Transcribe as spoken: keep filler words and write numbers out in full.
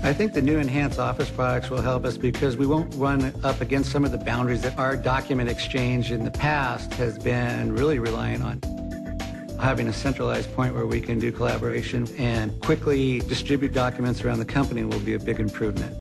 I think the new enhanced Office products will help us because we won't run up against some of the boundaries that our document exchange in the past has been really relying on. Having a centralized point where we can do collaboration and quickly distribute documents around the company will be a big improvement.